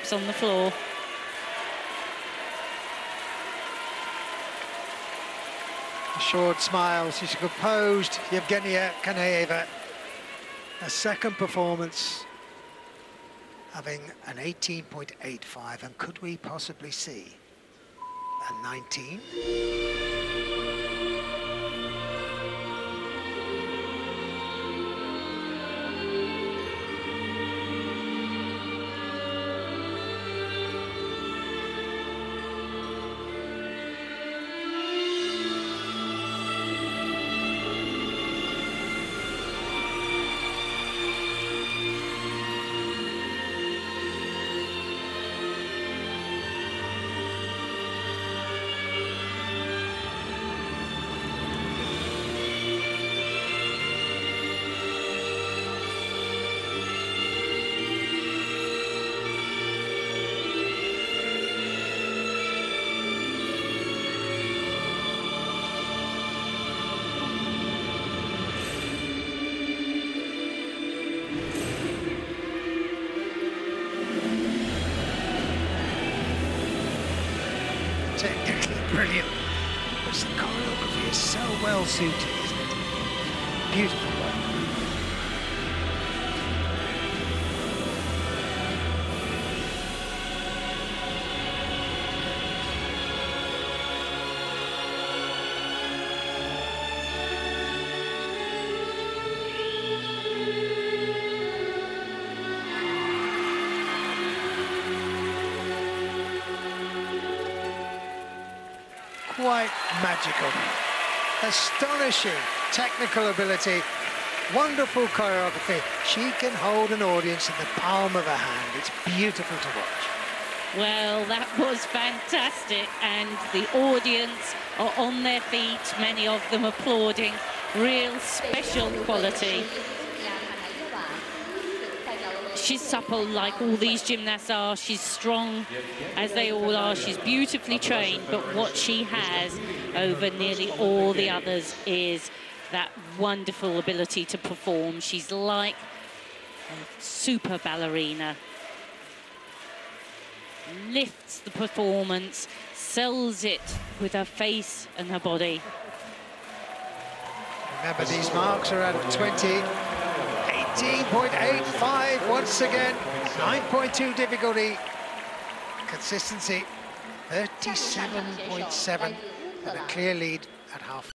steps on the floor. Assured smile, she's composed. Yevgenia Kanayeva, a second performance, having an 18.85, and could we possibly see a 19? Technically brilliant, but the choreography is so well suited, isn't it? Beautiful work. Quite magical. Astonishing technical ability, wonderful choreography. She can hold an audience in the palm of her hand. It's beautiful to watch. Well, that was fantastic, and the audience are on their feet, many of them applauding. Real special quality. She's supple like all these gymnasts are. She's strong as they all are. She's beautifully trained, but what she has over nearly all the others is that wonderful ability to perform. She's like a super ballerina. Lifts the performance, sells it with her face and her body. Remember, these marks are out of 20. 18.85 once again, 9.2 difficulty, consistency 37.7, and a clear lead at half.